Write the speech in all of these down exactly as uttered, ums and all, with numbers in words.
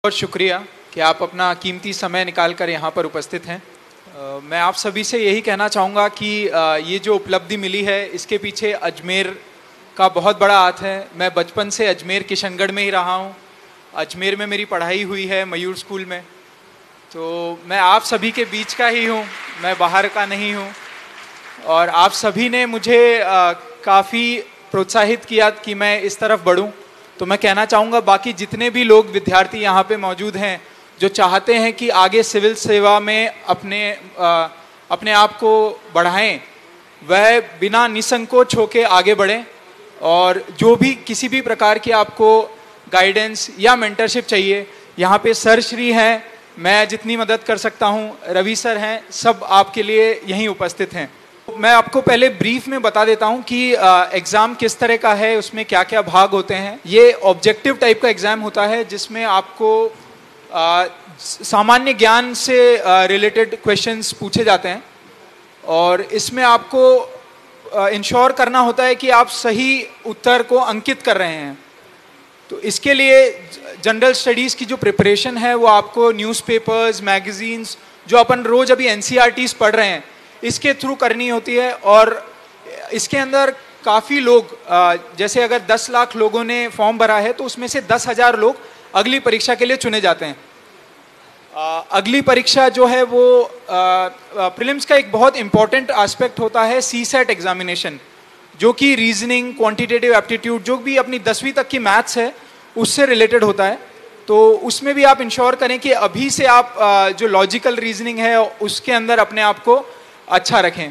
बहुत शुक्रिया कि आप अपना कीमती समय निकाल कर यहाँ पर उपस्थित हैं। आ, मैं आप सभी से यही कहना चाहूँगा कि आ, ये जो उपलब्धि मिली है इसके पीछे अजमेर का बहुत बड़ा हाथ है। मैं बचपन से अजमेर किशनगढ़ में ही रहा हूँ। अजमेर में मेरी पढ़ाई हुई है मयूर स्कूल में। तो मैं आप सभी के बीच का ही हूँ, मैं बाहर का नहीं हूँ। और आप सभी ने मुझे काफ़ी प्रोत्साहित किया कि मैं इस तरफ बढ़ूँ। तो मैं कहना चाहूँगा बाकी जितने भी लोग विद्यार्थी यहाँ पे मौजूद हैं जो चाहते हैं कि आगे सिविल सेवा में अपने आ, अपने आप को बढ़ाएं, वह बिना निसंकोच होकर आगे बढ़ें। और जो भी किसी भी प्रकार की आपको गाइडेंस या मेंटरशिप चाहिए, यहाँ पे सर श्री हैं, मैं जितनी मदद कर सकता हूँ, रवि सर हैं, सब आपके लिए यहीं उपस्थित हैं। मैं आपको पहले ब्रीफ में बता देता हूं कि एग्ज़ाम किस तरह का है, उसमें क्या क्या भाग होते हैं। ये ऑब्जेक्टिव टाइप का एग्ज़ाम होता है जिसमें आपको आ, सामान्य ज्ञान से रिलेटेड क्वेश्चंस पूछे जाते हैं और इसमें आपको इंश्योर करना होता है कि आप सही उत्तर को अंकित कर रहे हैं। तो इसके लिए जनरल स्टडीज़ की जो प्रिपरेशन है वो आपको न्यूज़पेपर्स, मैगजीन्स, जो अपन रोज़ अभी एन सी आर टीज़ पढ़ रहे हैं, इसके थ्रू करनी होती है। और इसके अंदर काफ़ी लोग, जैसे अगर दस लाख लोगों ने फॉर्म भरा है तो उसमें से दस हज़ार लोग अगली परीक्षा के लिए चुने जाते हैं। अगली परीक्षा जो है वो प्रीलिम्स का एक बहुत इंपॉर्टेंट एस्पेक्ट होता है सी सेट एग्जामिनेशन, जो कि रीजनिंग, क्वांटिटेटिव एप्टीट्यूड, जो भी अपनी दसवीं तक की मैथ्स है उससे रिलेटेड होता है। तो उसमें भी आप इंश्योर करें कि अभी से आप जो लॉजिकल रीजनिंग है उसके अंदर अपने आप को अच्छा रखें।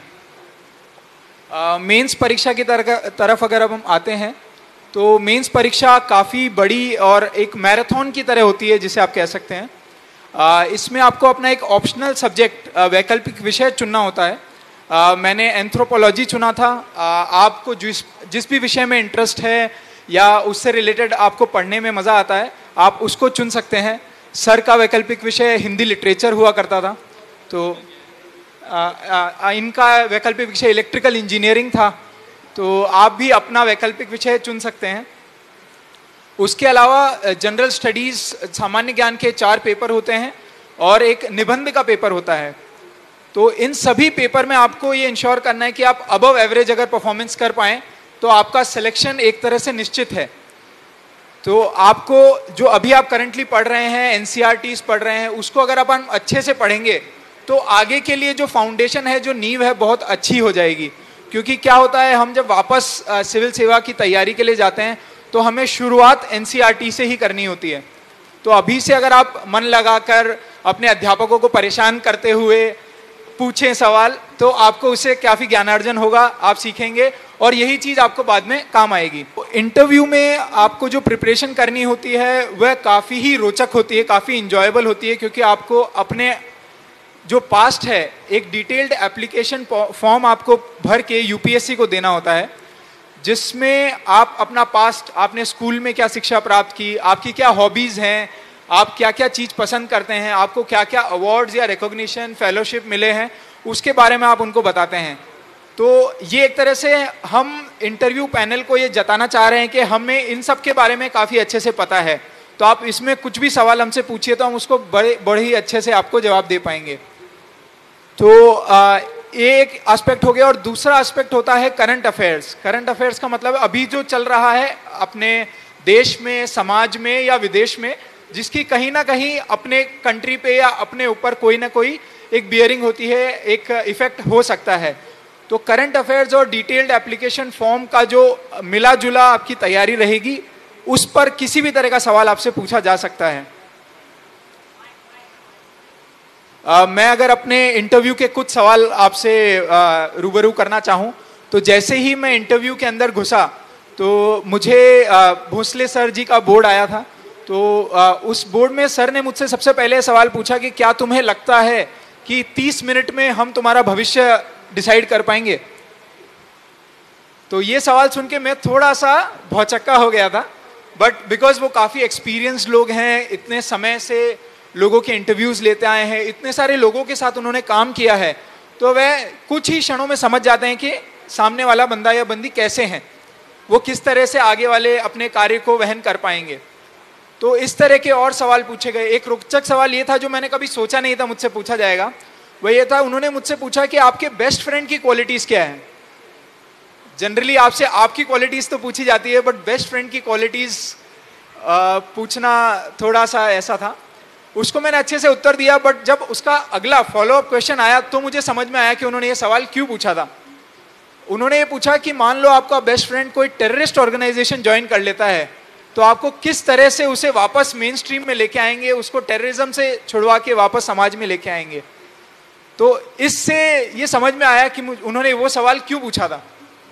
मेंस परीक्षा की तरफ अगर अब हम आते हैं तो मेंस परीक्षा काफ़ी बड़ी और एक मैराथन की तरह होती है, जिसे आप कह सकते हैं। आ, इसमें आपको अपना एक ऑप्शनल सब्जेक्ट, वैकल्पिक विषय चुनना होता है। आ, मैंने एंथ्रोपोलॉजी चुना था। आ, आपको जिस जिस भी विषय में इंटरेस्ट है या उससे रिलेटेड आपको पढ़ने में मज़ा आता है, आप उसको चुन सकते हैं। सर का वैकल्पिक विषय हिंदी लिटरेचर हुआ करता था, तो आ, आ, इनका वैकल्पिक विषय इलेक्ट्रिकल इंजीनियरिंग था। तो आप भी अपना वैकल्पिक विषय चुन सकते हैं। उसके अलावा जनरल स्टडीज़, सामान्य ज्ञान के चार पेपर होते हैं और एक निबंध का पेपर होता है। तो इन सभी पेपर में आपको ये इंश्योर करना है कि आप अबव एवरेज अगर परफॉर्मेंस कर पाएँ तो आपका सिलेक्शन एक तरह से निश्चित है। तो आपको जो अभी आप करंटली पढ़ रहे हैं, एन सी आर टीज़ पढ़ रहे हैं, उसको अगर अपन अच्छे से पढ़ेंगे तो आगे के लिए जो फाउंडेशन है, जो नींव है, बहुत अच्छी हो जाएगी। क्योंकि क्या होता है, हम जब वापस सिविल सेवा की तैयारी के लिए जाते हैं तो हमें शुरुआत एन सी आर टी से ही करनी होती है। तो अभी से अगर आप मन लगाकर अपने अध्यापकों को परेशान करते हुए पूछें सवाल, तो आपको उससे काफ़ी ज्ञानार्जन होगा, आप सीखेंगे और यही चीज़ आपको बाद में काम आएगी। इंटरव्यू में आपको जो प्रिपरेशन करनी होती है वह काफ़ी ही रोचक होती है, काफ़ी इंजॉयबल होती है, क्योंकि आपको अपने जो पास्ट है एक डिटेल्ड एप्लीकेशन फॉर्म आपको भर के यू पी एस सी को देना होता है, जिसमें आप अपना पास्ट, आपने स्कूल में क्या शिक्षा प्राप्त की, आपकी क्या हॉबीज़ हैं, आप क्या क्या चीज़ पसंद करते हैं, आपको क्या क्या अवार्ड्स या रिकॉग्निशन, फेलोशिप मिले हैं, उसके बारे में आप उनको बताते हैं। तो ये एक तरह से हम इंटरव्यू पैनल को ये जताना चाह रहे हैं कि हमें इन सब के बारे में काफ़ी अच्छे से पता है। तो आप इसमें कुछ भी सवाल हमसे पूछिए तो हम उसको बड़े बड़े ही अच्छे से आपको जवाब दे पाएंगे। तो आ, एक एस्पेक्ट हो गया। और दूसरा एस्पेक्ट होता है करंट अफेयर्स। करंट अफेयर्स का मतलब अभी जो चल रहा है अपने देश में, समाज में या विदेश में, जिसकी कहीं ना कहीं अपने कंट्री पे या अपने ऊपर कोई ना कोई एक बियरिंग होती है, एक इफेक्ट हो सकता है। तो करंट अफेयर्स और डिटेल्ड एप्लीकेशन फॉर्म का जो मिला जुला आपकी तैयारी रहेगी, उस पर किसी भी तरह का सवाल आपसे पूछा जा सकता है। Uh, मैं अगर अपने इंटरव्यू के कुछ सवाल आपसे uh, रूबरू करना चाहूँ, तो जैसे ही मैं इंटरव्यू के अंदर घुसा तो मुझे uh, भोसले सर जी का बोर्ड आया था। तो uh, उस बोर्ड में सर ने मुझसे सबसे पहले सवाल पूछा कि क्या तुम्हें लगता है कि तीस मिनट में हम तुम्हारा भविष्य डिसाइड कर पाएंगे। तो ये सवाल सुन के मैं थोड़ा सा भौचक्का हो गया था, बट बिकॉज वो काफ़ी एक्सपीरियंस्ड लोग हैं, इतने समय से लोगों के इंटरव्यूज़ लेते आए हैं, इतने सारे लोगों के साथ उन्होंने काम किया है, तो वह कुछ ही क्षणों में समझ जाते हैं कि सामने वाला बंदा या बंदी कैसे हैं, वो किस तरह से आगे वाले अपने कार्य को वहन कर पाएंगे। तो इस तरह के और सवाल पूछे गए। एक रोचक सवाल ये था जो मैंने कभी सोचा नहीं था मुझसे पूछा जाएगा, वह ये था, उन्होंने मुझसे पूछा कि आपके बेस्ट फ्रेंड की क्वालिटीज क्या है। जनरली आपसे आपकी क्वालिटीज तो पूछी जाती है, बट बेस्ट फ्रेंड की क्वालिटीज पूछना थोड़ा सा ऐसा था। उसको मैंने अच्छे से उत्तर दिया, बट जब उसका अगला फॉलोअप क्वेश्चन आया तो मुझे समझ में आया कि उन्होंने ये सवाल क्यों पूछा था। उन्होंने ये पूछा कि मान लो आपका बेस्ट फ्रेंड कोई टेररिस्ट ऑर्गेनाइजेशन ज्वाइन कर लेता है, तो आपको किस तरह से उसे वापस मेन स्ट्रीम में लेके आएंगे, उसको टेररिज्म से छुड़वा के वापस समाज में लेके आएंगे। तो इससे ये समझ में आया कि उन्होंने वो सवाल क्यों पूछा था।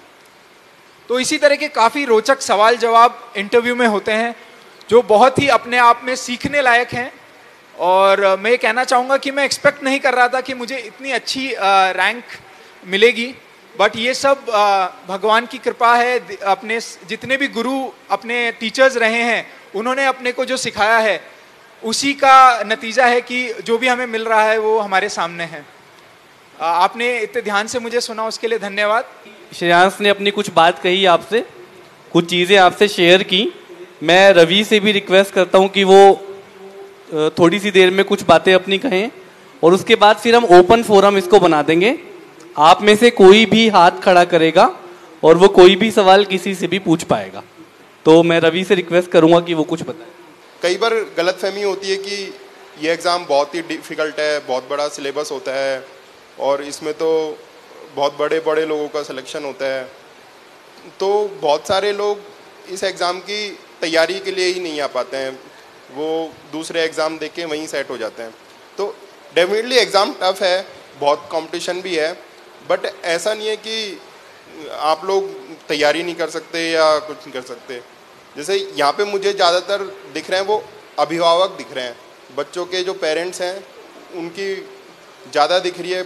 तो इसी तरह के काफी रोचक सवाल जवाब इंटरव्यू में होते हैं जो बहुत ही अपने आप में सीखने लायक हैं। और मैं ये कहना चाहूँगा कि मैं एक्सपेक्ट नहीं कर रहा था कि मुझे इतनी अच्छी रैंक मिलेगी, बट ये सब भगवान की कृपा है। अपने जितने भी गुरु अपने टीचर्स रहे हैं, उन्होंने अपने को जो सिखाया है उसी का नतीजा है कि जो भी हमें मिल रहा है वो हमारे सामने है। आपने इतने ध्यान से मुझे सुना, उसके लिए धन्यवाद। श्रेयांश ने अपनी कुछ बात कही, आपसे कुछ चीज़ें आपसे शेयर की। मैं रवि से भी रिक्वेस्ट करता हूं कि वो थोड़ी सी देर में कुछ बातें अपनी कहें, और उसके बाद फिर हम ओपन फोरम इसको बना देंगे। आप में से कोई भी हाथ खड़ा करेगा और वो कोई भी सवाल किसी से भी पूछ पाएगा। तो मैं रवि से रिक्वेस्ट करूंगा कि वो कुछ बताए। कई बार गलतफहमी होती है कि ये एग्ज़ाम बहुत ही डिफ़िकल्ट है, बहुत बड़ा सिलेबस होता है और इसमें तो बहुत बड़े बड़े लोगों का सिलेक्शन होता है। तो बहुत सारे लोग इस एग्ज़ाम की तैयारी के लिए ही नहीं आ पाते हैं, वो दूसरे एग्ज़ाम देख के वहीं सेट हो जाते हैं। तो डेफिनेटली एग्ज़ाम टफ है, बहुत कंपटीशन भी है, बट ऐसा नहीं है कि आप लोग तैयारी नहीं कर सकते या कुछ नहीं कर सकते। जैसे यहाँ पे मुझे ज़्यादातर दिख रहे हैं वो अभिभावक दिख रहे हैं, बच्चों के जो पेरेंट्स हैं उनकी ज़्यादा दिख रही है।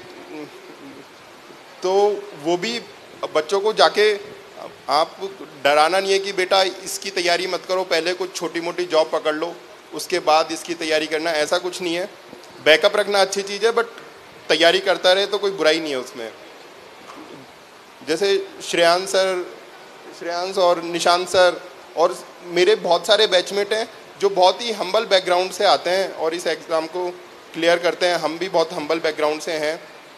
तो वो भी बच्चों को जाके आप डराना नहीं है कि बेटा इसकी तैयारी मत करो, पहले कुछ छोटी मोटी जॉब पकड़ लो उसके बाद इसकी तैयारी करना, ऐसा कुछ नहीं है। बैकअप रखना अच्छी चीज़ है, बट तैयारी करता रहे तो कोई बुराई नहीं है उसमें। जैसे श्रेयांश सर श्रेयांश और निशांत सर और मेरे बहुत सारे बैचमेट हैं जो बहुत ही हम्बल बैकग्राउंड से आते हैं और इस एग्ज़ाम को क्लियर करते हैं। हम भी बहुत हम्बल बैकग्राउंड से हैं।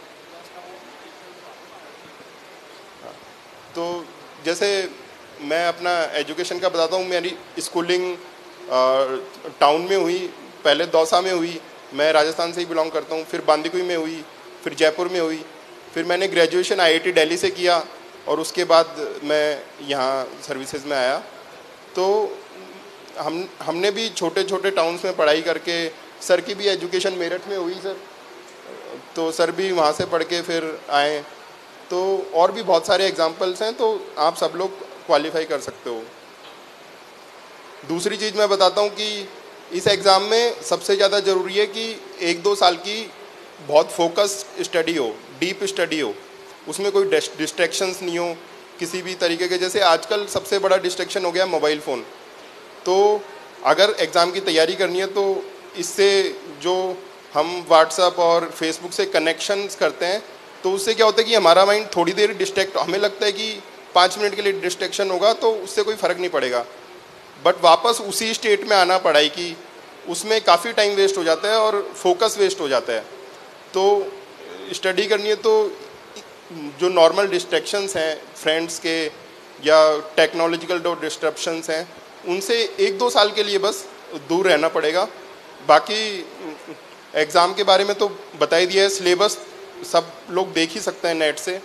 तो जैसे मैं अपना एजुकेशन का बताता हूँ, मेरी स्कूलिंग टाउन में हुई, पहले दौसा में हुई, मैं राजस्थान से ही बिलोंग करता हूँ, फिर बांदीकुई में हुई, फिर जयपुर में हुई, फिर मैंने ग्रेजुएशन आईआईटी दिल्ली से किया और उसके बाद मैं यहाँ सर्विसेज में आया। तो हम हमने भी छोटे छोटे टाउन्स में पढ़ाई करके, सर की भी एजुकेशन मेरठ में हुई सर, तो सर भी वहाँ से पढ़ के फिर आए। तो और भी बहुत सारे एग्जाम्पल्स हैं, तो आप सब लोग क्वालिफाई कर सकते हो। दूसरी चीज़ मैं बताता हूँ कि इस एग्ज़ाम में सबसे ज़्यादा ज़रूरी है कि एक दो साल की बहुत फोकस स्टडी हो, डीप स्टडी हो, उसमें कोई डिस्ट्रैक्शंस नहीं हो किसी भी तरीके के। जैसे आजकल सबसे बड़ा डिस्ट्रैक्शन हो गया मोबाइल फ़ोन। तो अगर एग्ज़ाम की तैयारी करनी है तो इससे जो हम व्हाट्सएप और फेसबुक से कनेक्शंस करते हैं, तो उससे क्या होता है कि हमारा माइंड थोड़ी देर डिस्ट्रैक्ट, हमें लगता है कि पाँच मिनट के लिए डिस्ट्रैक्शन होगा तो उससे कोई फ़र्क नहीं पड़ेगा, बट वापस उसी स्टेट में आना पढ़ाई की, उसमें काफ़ी टाइम वेस्ट हो जाता है और फोकस वेस्ट हो जाता है। तो स्टडी करनी है तो जो नॉर्मल डिस्ट्रैक्शंस हैं फ्रेंड्स के या टेक्नोलॉजिकल जो डिस्ट्रप्शंस हैं, उनसे एक दो साल के लिए बस दूर रहना पड़ेगा। बाकी एग्ज़ाम के बारे में तो बता ही दिया है, सिलेबस सब लोग देख ही सकते हैं नेट से।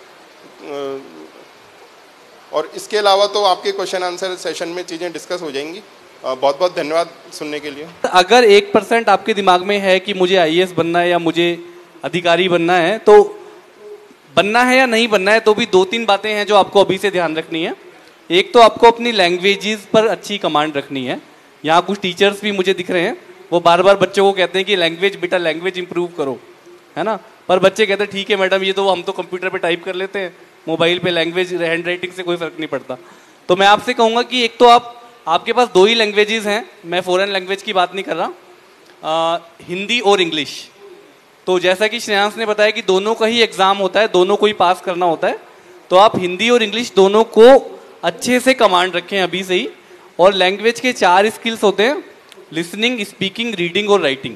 और इसके अलावा तो आपके क्वेश्चन आंसर सेशन में चीज़ें डिस्कस हो जाएंगी। बहुत बहुत धन्यवाद सुनने के लिए। अगर एक परसेंट आपके दिमाग में है कि मुझे आई ए एस बनना है या मुझे अधिकारी बनना है, तो बनना है या नहीं बनना है, तो भी दो तीन बातें हैं जो आपको अभी से ध्यान रखनी है। एक तो आपको अपनी लैंग्वेजेस पर अच्छी कमांड रखनी है। यहाँ कुछ टीचर्स भी मुझे दिख रहे हैं, वो बार बार बच्चों को कहते हैं कि लैंग्वेज बेटा लैंग्वेज इंप्रूव करो, है ना, पर बच्चे कहते हैं ठीक है मैडम, ये तो हम तो कंप्यूटर पे टाइप कर लेते हैं, मोबाइल पे लैंग्वेज हैंड राइटिंग से कोई फर्क नहीं पड़ता। तो मैं आपसे कहूँगा कि एक तो आप आपके पास दो ही लैंग्वेजेस हैं, मैं फॉरेन लैंग्वेज की बात नहीं कर रहा, आ, हिंदी और इंग्लिश। तो जैसा कि श्रेयांश ने बताया कि दोनों का ही एग्जाम होता है, दोनों को ही पास करना होता है, तो आप हिंदी और इंग्लिश दोनों को अच्छे से कमांड रखें अभी से ही। और लैंग्वेज के चार स्किल्स होते हैं, लिसनिंग, स्पीकिंग, रीडिंग और राइटिंग।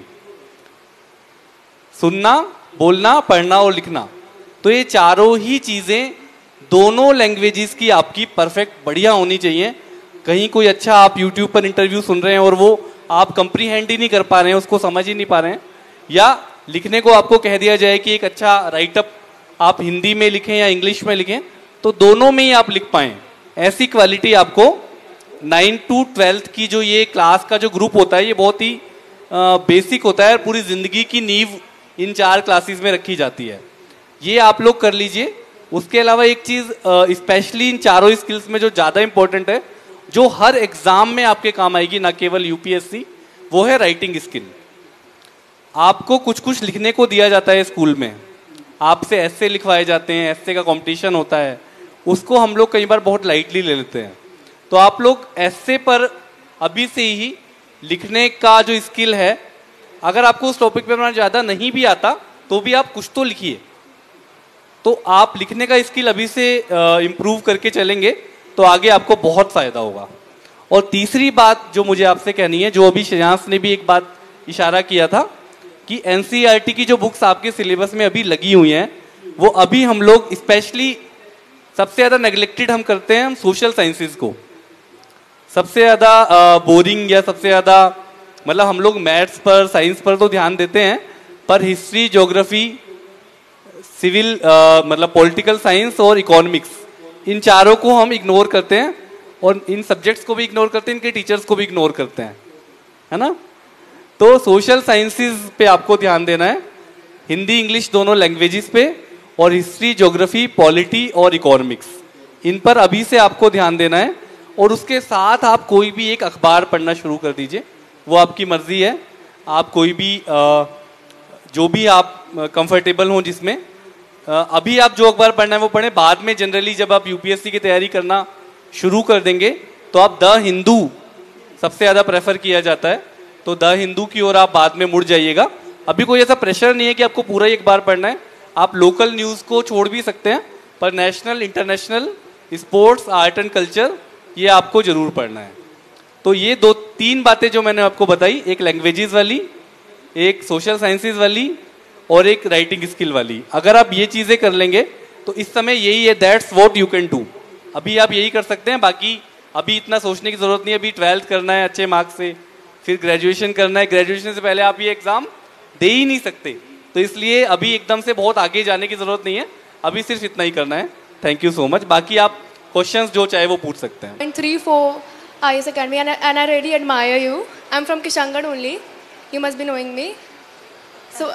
सुनना, बोलना, पढ़ना और लिखना, तो ये चारों ही चीजें दोनों लैंग्वेजेस की आपकी परफेक्ट बढ़िया होनी चाहिए। कहीं कोई अच्छा आप यूट्यूब पर इंटरव्यू सुन रहे हैं और वो आप कंप्रीहेंड ही नहीं कर पा रहे हैं, उसको समझ ही नहीं पा रहे हैं, या लिखने को आपको कह दिया जाए कि एक अच्छा राइटअप आप हिंदी में लिखें या इंग्लिश में लिखें, तो दोनों में ही आप लिख पाएं, ऐसी क्वालिटी आपको नाइन टू ट्वेल्थ की जो ये क्लास का जो ग्रुप होता है, ये बहुत ही बेसिक होता है, पूरी जिंदगी की नींव इन चार क्लासेस में रखी जाती है। ये आप लोग कर लीजिए। उसके अलावा एक चीज स्पेशली इन चारों स्किल्स में जो ज्यादा इंपॉर्टेंट है, जो हर एग्जाम में आपके काम आएगी, ना केवल यूपीएससी, वो है राइटिंग स्किल। आपको कुछ कुछ लिखने को दिया जाता है स्कूल में, आपसे ऐसे लिखवाए जाते हैं, ऐसे का कंपटीशन होता है, उसको हम लोग कई बार बहुत लाइटली ले लेते हैं। तो आप लोग ऐसे पर अभी से ही लिखने का जो स्किल है, अगर आपको उस टॉपिक पे ज्यादा नहीं भी आता तो भी आप कुछ तो लिखिए। तो आप लिखने का स्किल अभी से इम्प्रूव करके चलेंगे तो आगे आपको बहुत फायदा होगा। और तीसरी बात जो मुझे आपसे कहनी है, जो अभी श्रेयांश ने भी एक बात इशारा किया था कि एनसीईआरटी की जो बुक्स आपके सिलेबस में अभी लगी हुई हैं, वो अभी हम लोग स्पेशली सबसे ज्यादा नेग्लेक्टेड हम करते हैं, हम सोशल साइंसेस को सबसे ज्यादा बोरिंग या सबसे ज्यादा, मतलब हम लोग मैथ्स पर, साइंस पर तो ध्यान देते हैं, पर हिस्ट्री, ज्योग्राफी, सिविल, मतलब पॉलिटिकल साइंस और इकोनॉमिक्स, इन चारों को हम इग्नोर करते हैं, और इन सब्जेक्ट्स को भी इग्नोर करते हैं, इनके टीचर्स को भी इग्नोर करते हैं, है ना। तो सोशल साइंसेस पे आपको ध्यान देना है, हिंदी इंग्लिश दोनों लैंग्वेजेस पे, और हिस्ट्री, ज्योग्राफी, पॉलिटी और इकोनॉमिक्स, इन पर अभी से आपको ध्यान देना है। और उसके साथ आप कोई भी एक अखबार पढ़ना शुरू कर दीजिए, वो आपकी मर्जी है, आप कोई भी जो भी आप कंफर्टेबल हो जिसमें, अभी आप जो अखबार पढ़ना है वो पढ़ें। बाद में जनरली जब आप यूपीएससी की तैयारी करना शुरू कर देंगे तो आप द हिंदू सबसे ज्यादा प्रेफर किया जाता है, तो द हिंदू की ओर आप बाद में मुड़ जाइएगा। अभी कोई ऐसा प्रेशर नहीं है कि आपको पूरा ही अखबार पढ़ना है, आप लोकल न्यूज को छोड़ भी सकते हैं, पर national, international, sports, art and culture, ये आपको जरूर पढ़ना है। तो ये दो तीन बातें जो मैंने आपको बताई, एक लैंग्वेजेस वाली, एक सोशल साइंसेज वाली और एक राइटिंग स्किल वाली, अगर आप ये चीजें कर लेंगे तो इस समय यही है, that's what you can do. अभी आप यही कर सकते हैं, बाकी अभी इतना सोचने की जरूरत नहीं है। अभी ट्वेल्थ करना है अच्छे मार्क्स से, फिर ग्रेजुएशन करना है, ग्रेजुएशन से पहले आप ये एग्जाम दे ही नहीं सकते, तो इसलिए अभी एकदम से बहुत आगे जाने की जरूरत नहीं है, अभी सिर्फ इतना ही करना है। Thank you so much. बाकी आप क्वेश्चंस जो चाहे वो पूछ सकते हैं। three four I A S Academy, and I, and I really admire you. I'm from Kishangarh only. You must be knowing me. So,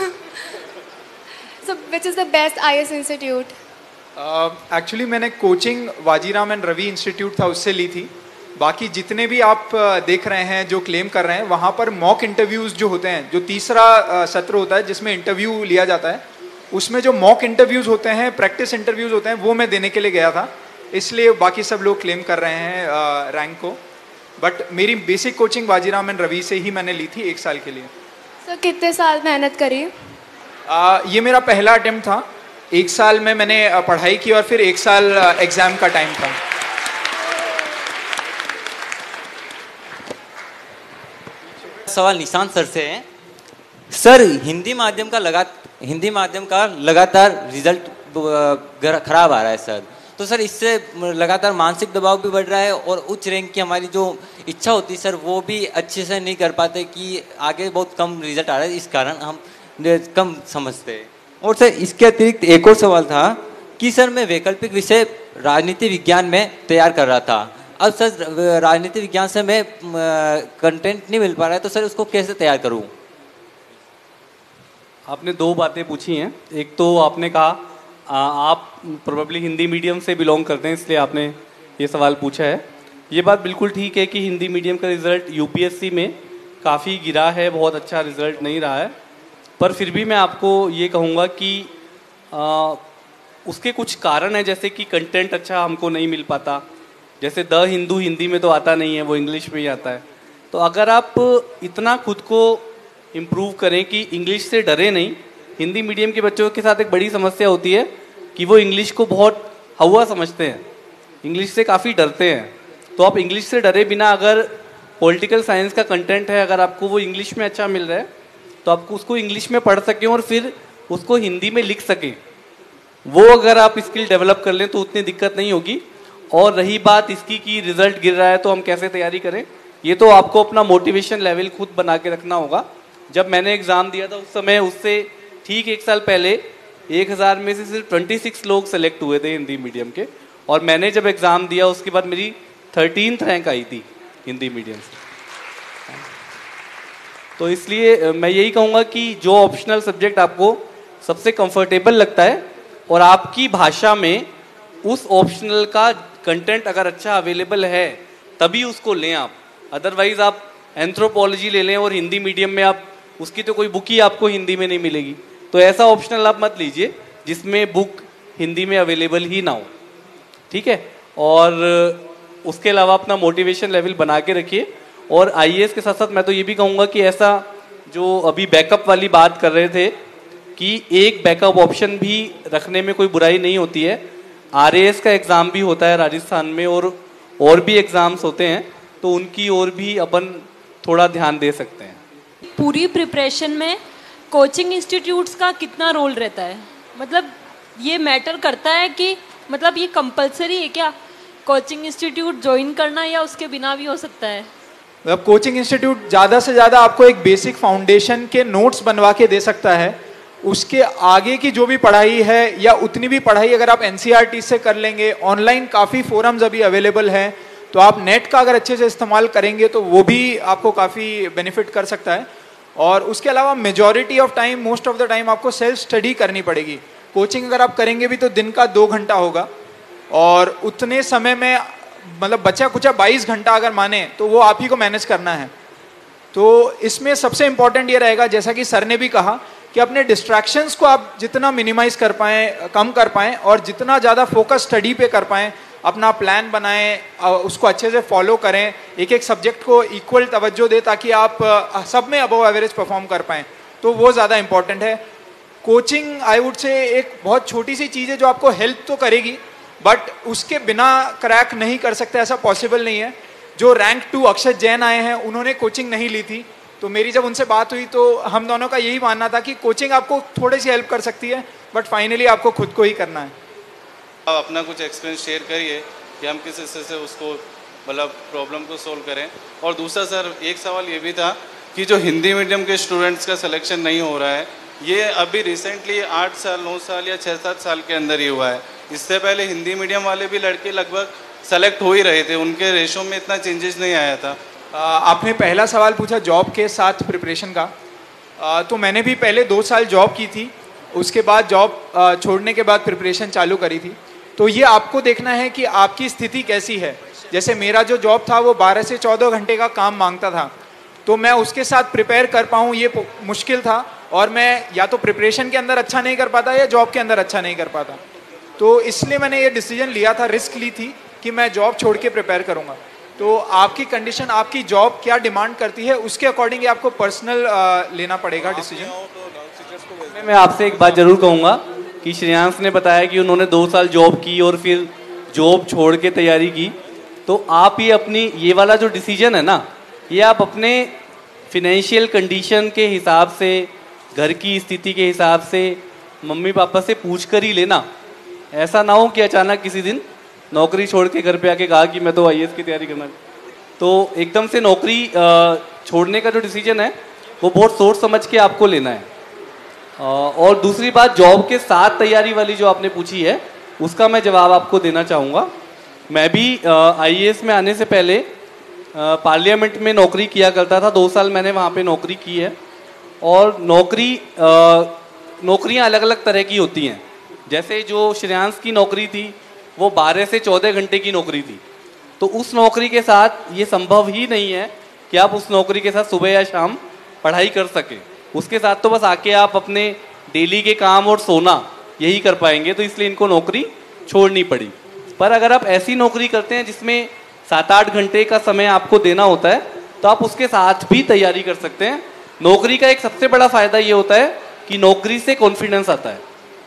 so which is the best I A S institute? Actually uh, मैंने coaching Vajiram and Ravi institute था, उससे ली थी। बाकी जितने भी आप देख रहे हैं जो क्लेम कर रहे हैं, वहाँ पर मॉक इंटरव्यूज जो होते हैं, जो तीसरा सत्र होता है जिसमें इंटरव्यू लिया जाता है, उसमें जो मॉक इंटरव्यूज होते हैं, प्रैक्टिस इंटरव्यूज होते हैं, वो मैं देने के लिए गया था, इसलिए बाकी सब लोग क्लेम कर रहे हैं रैंक को। बट मेरी basic coaching Vajiram and Ravi से ही मैंने ली थी एक साल के लिए। सर so, कितने साल मेहनत करी? आ, ये मेरा पहला अटेम्प्ट था, एक साल में मैंने पढ़ाई की और फिर एक साल एग्जाम का टाइम था। सवाल निशांत सर से है। सर, हिंदी माध्यम का लगा हिंदी माध्यम का लगातार रिजल्ट खराब आ रहा है सर, तो सर इससे लगातार मानसिक दबाव भी बढ़ रहा है और उच्च रैंक की हमारी जो इच्छा होती है सर, वो भी अच्छे से नहीं कर पाते कि आगे बहुत कम रिजल्ट आ रहा है, इस कारण हम कम समझते हैं। और सर इसके अतिरिक्त एक और सवाल था कि सर मैं वैकल्पिक विषय राजनीति विज्ञान में तैयार कर रहा था, अब सर राजनीति विज्ञान से मैं कंटेंट नहीं मिल पा रहा है, तो सर उसको कैसे तैयार करूं? आपने दो बातें पूछी हैं। एक तो आपने कहा आ, आप प्रोबेबली हिंदी मीडियम से बिलोंग करते हैं, इसलिए आपने ये सवाल पूछा है। ये बात बिल्कुल ठीक है कि हिंदी मीडियम का रिज़ल्ट यूपीएससी में काफ़ी गिरा है, बहुत अच्छा रिज़ल्ट नहीं रहा है, पर फिर भी मैं आपको ये कहूँगा कि आ, उसके कुछ कारण हैं, जैसे कि कंटेंट अच्छा हमको नहीं मिल पाता, जैसे द हिंदू हिंदी में तो आता नहीं है, वो इंग्लिश में ही आता है। तो अगर आप इतना खुद को इम्प्रूव करें कि इंग्लिश से डरे नहीं, हिंदी मीडियम के बच्चों के साथ एक बड़ी समस्या होती है कि वो इंग्लिश को बहुत हवा समझते हैं, इंग्लिश से काफ़ी डरते हैं। तो आप इंग्लिश से डरे बिना अगर पॉलिटिकल साइंस का कंटेंट है, अगर आपको वो इंग्लिश में अच्छा मिल रहा है तो आपको उसको इंग्लिश में पढ़ सकें और फिर उसको हिंदी में लिख सकें, वो अगर आप स्किल डेवलप कर लें तो उतनी दिक्कत नहीं होगी। और रही बात इसकी कि रिजल्ट गिर रहा है तो हम कैसे तैयारी करें, ये तो आपको अपना मोटिवेशन लेवल खुद बना के रखना होगा। जब मैंने एग्ज़ाम दिया था उस समय उससे ठीक एक साल पहले एक हज़ार में से सिर्फ छब्बीस लोग सेलेक्ट हुए थे हिंदी मीडियम के, और मैंने जब एग्ज़ाम दिया उसके बाद मेरी थर्टीन्थ रैंक आई थी हिंदी मीडियम से। तो इसलिए मैं यही कहूँगा कि जो ऑप्शनल सब्जेक्ट आपको सबसे कंफर्टेबल लगता है और आपकी भाषा में उस ऑप्शनल का कंटेंट अगर अच्छा अवेलेबल है तभी उसको लें आप। अदरवाइज आप एंथ्रोपोलॉजी ले लें और हिंदी मीडियम में आप उसकी तो कोई बुक ही आपको हिंदी में नहीं मिलेगी, तो ऐसा ऑप्शनल आप मत लीजिए जिसमें बुक हिंदी में अवेलेबल ही ना हो, ठीक है। और उसके अलावा अपना मोटिवेशन लेवल बना के रखिए। और आईएएस के साथ साथ मैं तो ये भी कहूँगा कि ऐसा जो अभी बैकअप वाली बात कर रहे थे कि एक बैकअप ऑप्शन भी रखने में कोई बुराई नहीं होती है। आरएएस का एग्ज़ाम भी होता है राजस्थान में और और भी एग्ज़ाम्स होते हैं, तो उनकी ओर भी अपन थोड़ा ध्यान दे सकते हैं। पूरी प्रिपरेशन में कोचिंग इंस्टीट्यूट्स का कितना रोल रहता है, मतलब ये मैटर करता है कि मतलब ये कंपलसरी है क्या कोचिंग इंस्टीट्यूट ज्वाइन करना, या उसके बिना भी हो सकता है? मतलब कोचिंग इंस्टीट्यूट ज़्यादा से ज़्यादा आपको एक बेसिक फाउंडेशन के नोट्स बनवा के दे सकता है। उसके आगे की जो भी पढ़ाई है या उतनी भी पढ़ाई अगर आप एनसीईआरटी से कर लेंगे, ऑनलाइन काफ़ी फोरम्स अभी अवेलेबल हैं, तो आप नेट का अगर अच्छे से इस्तेमाल करेंगे तो वो भी आपको काफ़ी बेनिफिट कर सकता है। और उसके अलावा majority of time, most of the time आपको सेल्फ स्टडी करनी पड़ेगी। कोचिंग अगर आप करेंगे भी तो दिन का दो घंटा होगा और उतने समय में मतलब बचा कुचा बाईस घंटा अगर माने तो वो आप ही को मैनेज करना है। तो इसमें सबसे इम्पॉर्टेंट ये रहेगा, जैसा कि सर ने भी कहा, कि अपने डिस्ट्रैक्शंस को आप जितना मिनिमाइज कर पाएँ, कम कर पाएँ और जितना ज़्यादा फोकस स्टडी पे कर पाएँ, अपना प्लान बनाएं, उसको अच्छे से फॉलो करें, एक एक सब्जेक्ट को इक्वल तवज्जो दें ताकि आप सब में अबव एवरेज परफॉर्म कर पाएँ, तो वो ज़्यादा इंपॉर्टेंट है। कोचिंग आई वुड से एक बहुत छोटी सी चीज़ है जो आपको हेल्प तो करेगी, बट उसके बिना क्रैक नहीं कर सकते, ऐसा पॉसिबल नहीं है। जो रैंक टू अक्षत जैन आए हैं उन्होंने कोचिंग नहीं ली थी, तो मेरी जब उनसे बात हुई तो हम दोनों का यही मानना था कि कोचिंग आपको थोड़ी सी हेल्प कर सकती है, बट फाइनली आपको खुद को ही करना है। आप अपना कुछ एक्सपीरियंस शेयर करिए कि हम किस हिस्से से उसको मतलब प्रॉब्लम को सोल्व करें। और दूसरा सर एक सवाल ये भी था कि जो हिंदी मीडियम के स्टूडेंट्स का सिलेक्शन नहीं हो रहा है, ये अभी रिसेंटली आठ साल नौ साल या छः सात साल के अंदर ही हुआ है। इससे पहले हिंदी मीडियम वाले भी लड़के लगभग सेलेक्ट हो ही रहे थे, उनके रेशो में इतना चेंजेस नहीं आया था। आ, आपने पहला सवाल पूछा जॉब के साथ प्रिपरेशन का, आ, तो मैंने भी पहले दो साल जॉब की थी, उसके बाद जॉब छोड़ने के बाद प्रिपरेशन चालू करी थी। तो ये आपको देखना है कि आपकी स्थिति कैसी है। जैसे मेरा जो जॉब था वो बारह से चौदह घंटे का काम मांगता था, तो मैं उसके साथ प्रिपेयर कर पाऊँ ये मुश्किल था, और मैं या तो प्रिपरेशन के अंदर अच्छा नहीं कर पाता या जॉब के अंदर अच्छा नहीं कर पाता। तो इसलिए मैंने ये डिसीजन लिया था, रिस्क ली थी कि मैं जॉब छोड़ के प्रिपेयर करूँगा। तो आपकी कंडीशन, आपकी जॉब क्या डिमांड करती है, उसके अकॉर्डिंग आपको पर्सनल लेना पड़ेगा डिसीजन। मैं आपसे एक बात जरूर कहूँगा कि श्रेयांश ने बताया कि उन्होंने दो साल जॉब की और फिर जॉब छोड़ के तैयारी की, तो आप ये अपनी ये वाला जो डिसीजन है ना, ये आप अपने फिनेंशियल कंडीशन के हिसाब से, घर की स्थिति के हिसाब से मम्मी पापा से पूछ कर ही लेना। ऐसा ना हो कि अचानक किसी दिन नौकरी छोड़ के घर पे आके कहा कि मैं तो आईएएस की तैयारी करना, तो एकदम से नौकरी छोड़ने का जो डिसीजन है वो बहुत सोच समझ के आपको लेना है। और दूसरी बात, जॉब के साथ तैयारी वाली जो आपने पूछी है उसका मैं जवाब आपको देना चाहूँगा। मैं भी आईएएस में आने से पहले पार्लियामेंट में नौकरी किया करता था, दो साल मैंने वहाँ पे नौकरी की है। और नौकरी नौकरियाँ अलग अलग तरह की होती हैं। जैसे जो श्रेयांश की नौकरी थी वो बारह से चौदह घंटे की नौकरी थी, तो उस नौकरी के साथ ये संभव ही नहीं है कि आप उस नौकरी के साथ सुबह या शाम पढ़ाई कर सकें। उसके साथ तो बस आके आप अपने डेली के काम और सोना यही कर पाएंगे, तो इसलिए इनको नौकरी छोड़नी पड़ी। पर अगर आप ऐसी नौकरी करते हैं जिसमें सात आठ घंटे का समय आपको देना होता है, तो आप उसके साथ भी तैयारी कर सकते हैं। नौकरी का एक सबसे बड़ा फायदा ये होता है कि नौकरी से कॉन्फिडेंस आता है,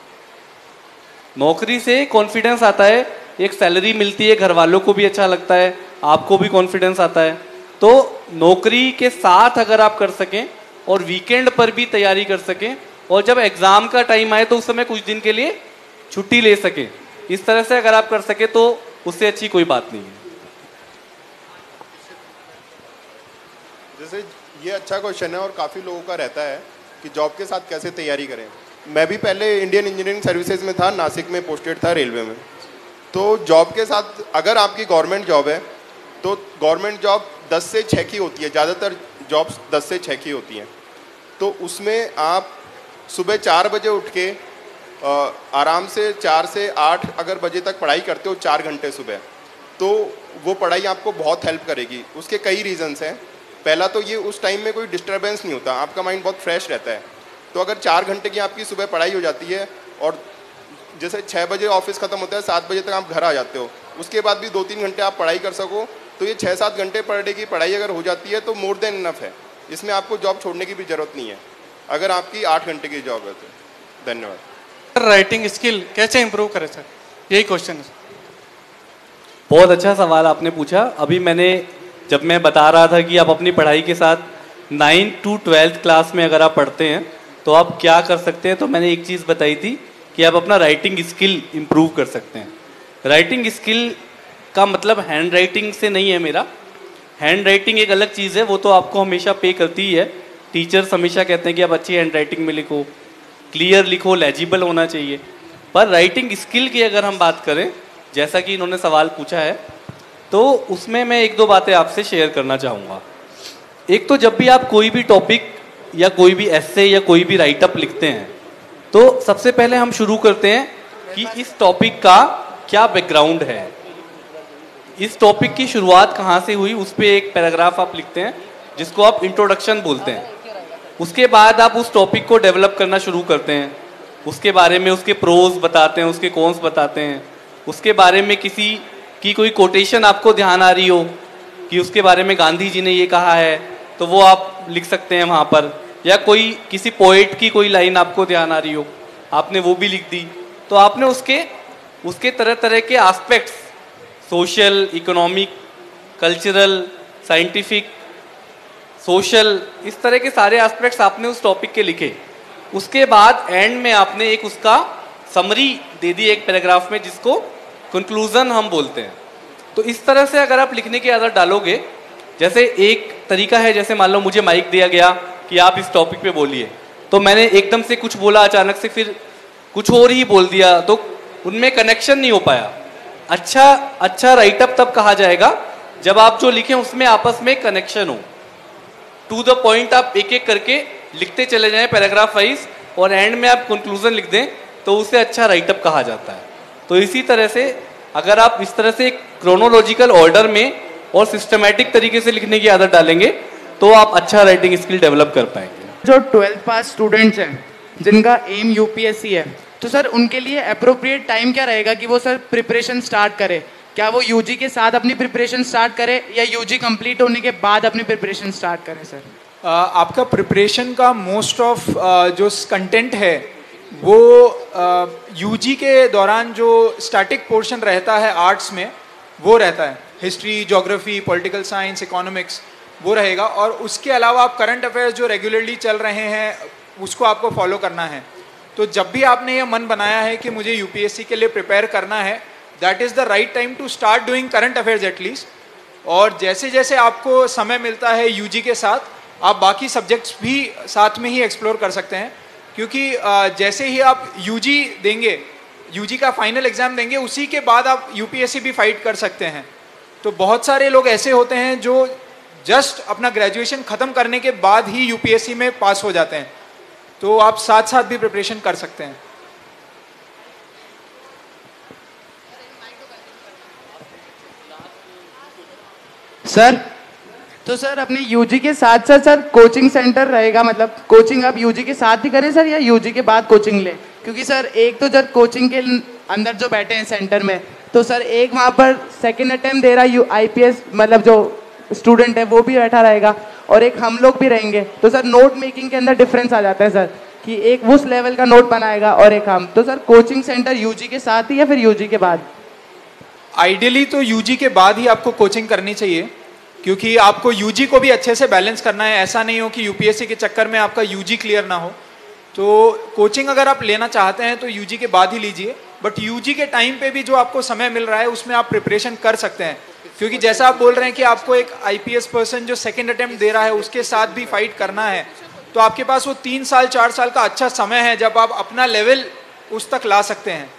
नौकरी से कॉन्फिडेंस आता है, एक सैलरी मिलती है, घर वालों को भी अच्छा लगता है, आपको भी कॉन्फिडेंस आता है। तो नौकरी के साथ अगर आप कर सकें और वीकेंड पर भी तैयारी कर सकें और जब एग्जाम का टाइम आए तो उस समय कुछ दिन के लिए छुट्टी ले सकें, इस तरह से अगर आप कर सके तो उससे अच्छी कोई बात नहीं है। जैसे ये अच्छा क्वेश्चन है और काफ़ी लोगों का रहता है कि जॉब के साथ कैसे तैयारी करें। मैं भी पहले इंडियन इंजीनियरिंग सर्विसेज में था, नासिक में पोस्टेड था रेलवे में। तो जॉब के साथ अगर आपकी गवर्नमेंट जॉब है तो गवर्नमेंट जॉब दस से छः की होती है, ज़्यादातर जॉब्स दस से छः की होती हैं। तो उसमें आप सुबह चार बजे उठ के आ, आराम से चार से आठ अगर बजे तक पढ़ाई करते हो, चार घंटे सुबह, तो वो पढ़ाई आपको बहुत हेल्प करेगी। उसके कई रीजंस हैं। पहला तो ये, उस टाइम में कोई डिस्टर्बेंस नहीं होता, आपका माइंड बहुत फ्रेश रहता है। तो अगर चार घंटे की आपकी सुबह पढ़ाई हो जाती है और जैसे छः बजे ऑफिस ख़त्म होता है, सात बजे तक आप घर आ जाते हो, उसके बाद भी दो तीन घंटे आप पढ़ाई कर सको, तो ये छः सात घंटे पर डे की पढ़ाई अगर हो जाती है तो मोर देन इनफ है। इसमें आपको जॉब छोड़ने की भी ज़रूरत नहीं है अगर आपकी आठ घंटे की जॉब है तो। धन्यवाद। राइटिंग स्किल कैसे इम्प्रूव करें सर, यही क्वेश्चन है। बहुत अच्छा सवाल आपने पूछा। अभी मैंने जब मैं बता रहा था कि आप अपनी पढ़ाई के साथ नाइन्थ टू ट्वेल्थ क्लास में अगर आप पढ़ते हैं तो आप क्या कर सकते हैं, तो मैंने एक चीज़ बताई थी कि आप अपना राइटिंग स्किल इम्प्रूव कर सकते हैं। राइटिंग स्किल का मतलब हैंड राइटिंग से नहीं है मेरा। हैंड राइटिंग एक अलग चीज़ है, वो तो आपको हमेशा पे करती ही है। टीचर्स हमेशा कहते हैं कि आप अच्छी हैंड राइटिंग में लिखो, क्लियर लिखो, लेजिबल होना चाहिए। पर राइटिंग स्किल की अगर हम बात करें, जैसा कि इन्होंने सवाल पूछा है, तो उसमें मैं एक दो बातें आपसे शेयर करना चाहूँगा। एक तो जब भी आप कोई भी टॉपिक या कोई भी एस्से या कोई भी राइटअप लिखते हैं तो सबसे पहले हम शुरू करते हैं कि इस टॉपिक का क्या बैकग्राउंड है, इस टॉपिक की शुरुआत कहाँ से हुई, उस पर एक पैराग्राफ आप लिखते हैं जिसको आप इंट्रोडक्शन बोलते हैं। उसके बाद आप उस टॉपिक को डेवलप करना शुरू करते हैं, उसके बारे में उसके प्रोज बताते हैं, उसके कॉन्स बताते हैं, उसके बारे में किसी की कोई कोटेशन आपको ध्यान आ रही हो कि उसके बारे में गांधी जी ने ये कहा है तो वो आप लिख सकते हैं वहाँ पर, या कोई किसी पोएट की कोई लाइन आपको ध्यान आ रही हो, आपने वो भी लिख दी। तो आपने उसके उसके तरह तरह के aspects, social, economic, cultural, scientific, social, इस तरह के सारे एस्पेक्ट्स आपने उस टॉपिक के लिखे। उसके बाद एंड में आपने एक उसका समरी दे दी एक पैराग्राफ में, जिसको कंक्लूजन हम बोलते हैं। तो इस तरह से अगर आप लिखने की आदत डालोगे, जैसे एक तरीका है, जैसे मान लो मुझे माइक दिया गया कि आप इस टॉपिक पे बोलिए, तो मैंने एकदम से कुछ बोला, अचानक से फिर कुछ और ही बोल दिया, तो उनमें कनेक्शन नहीं हो पाया। अच्छा अच्छा राइटअप तब कहा जाएगा जब आप जो लिखें उसमें आपस में कनेक्शन हो, टू द पॉइंट आप एक एक करके लिखते चले जाएं पैराग्राफ वाइज, और एंड में आप कंक्लूजन लिख दें, तो उसे अच्छा राइटअप कहा जाता है। तो इसी तरह से अगर आप इस तरह से क्रोनोलॉजिकल ऑर्डर में और सिस्टमैटिक तरीके से लिखने की आदत डालेंगे तो आप अच्छा राइटिंग स्किल डेवलप कर पाएंगे। जो ट्वेल्थ पास स्टूडेंट्स हैं जिनका एम यूपीएससी है, तो सर उनके लिए अप्रोप्रिएट टाइम क्या रहेगा कि वो सर प्रिपरेशन स्टार्ट करे? क्या वो यूजी के साथ अपनी प्रिपरेशन स्टार्ट करे या यूजी कंप्लीट होने के बाद अपनी प्रिपरेशन स्टार्ट करें? सर uh, आपका प्रिपरेशन का मोस्ट ऑफ uh, जो कंटेंट है वो यूजी uh, के दौरान जो स्टैटिक पोर्शन रहता है आर्ट्स में वो रहता है, history, geography, political science, economics, वो रहेगा। और उसके अलावा आप करंट अफेयर्स जो रेगुलरली चल रहे हैं उसको आपको फॉलो करना है। तो जब भी आपने ये मन बनाया है कि मुझे यूपीएससी के लिए प्रिपेयर करना है, that is the right time to start doing current affairs at least. और जैसे जैसे आपको समय मिलता है यूजी के साथ, आप बाकी सब्जेक्ट्स भी साथ में ही एक्सप्लोर कर सकते हैं, क्योंकि जैसे ही आप यूजी देंगे, यूजी का फाइनल एग्जाम देंगे, उसी के बाद आप यूपीएससी भी फाइट कर सकते हैं। तो बहुत सारे लोग ऐसे होते हैं जो जस्ट अपना ग्रेजुएशन ख़त्म करने के बाद ही यूपीएससी में पास हो जाते हैं, तो आप साथ साथ भी प्रिपरेशन कर सकते हैं। सर तो सर अपने यूजी के साथ साथ सर कोचिंग सेंटर रहेगा, मतलब कोचिंग आप यूजी के साथ ही करें सर या यूजी के बाद कोचिंग लें? क्योंकि सर एक तो जब कोचिंग के अंदर जो बैठे हैं सेंटर में, तो सर एक वहाँ पर सेकंड अटेम्प्ट दे रहा आईपीएस मतलब जो स्टूडेंट है वो भी बैठा रहेगा और एक हम लोग भी रहेंगे, तो सर नोट मेकिंग के अंदर डिफरेंस आ जाता है सर कि एक उस लेवल का नोट बनाएगा और एक हम। तो सर कोचिंग सेंटर यूजी के साथ ही या फिर यूजी के बाद? आइडियली तो यूजी के बाद ही आपको कोचिंग करनी चाहिए, क्योंकि आपको यूजी को भी अच्छे से बैलेंस करना है। ऐसा नहीं हो कि यूपीएससी के चक्कर में आपका यूजी क्लियर ना हो। तो कोचिंग अगर आप लेना चाहते हैं तो यूजी के बाद ही लीजिए, बट यूजी के टाइम पे भी जो आपको समय मिल रहा है उसमें आप प्रिपरेशन कर सकते हैं। क्योंकि जैसा आप बोल रहे हैं कि आपको एक आईपीएस पर्सन जो सेकंड अटेम्प्ट दे रहा है उसके साथ भी फाइट करना है, तो आपके पास वो तीन साल चार साल का अच्छा समय है जब आप अपना लेवल उस तक ला सकते हैं।